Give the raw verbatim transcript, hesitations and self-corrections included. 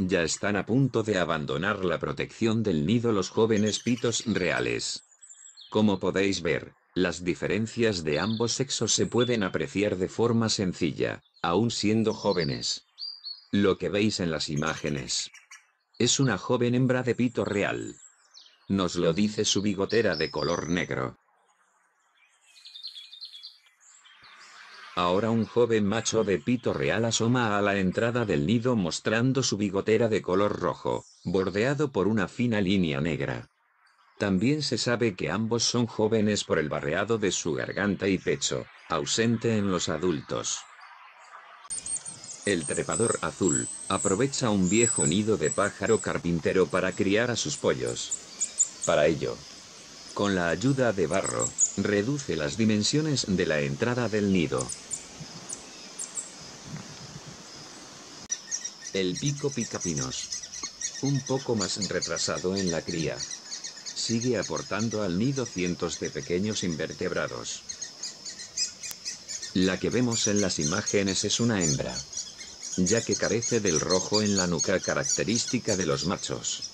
Ya están a punto de abandonar la protección del nido los jóvenes pitos reales. Como podéis ver, las diferencias de ambos sexos se pueden apreciar de forma sencilla, aún siendo jóvenes. Lo que veis en las imágenes es una joven hembra de pito real. Nos lo dice su bigotera de color negro. Ahora un joven macho de pito real asoma a la entrada del nido mostrando su bigotera de color rojo, bordeado por una fina línea negra. También se sabe que ambos son jóvenes por el barreado de su garganta y pecho, ausente en los adultos. El trepador azul aprovecha un viejo nido de pájaro carpintero para criar a sus pollos. Para ello, con la ayuda de barro, reduce las dimensiones de la entrada del nido. El pico picapinos, un poco más retrasado en la cría, sigue aportando al nido cientos de pequeños invertebrados. La que vemos en las imágenes es una hembra, ya que carece del rojo en la nuca característica de los machos.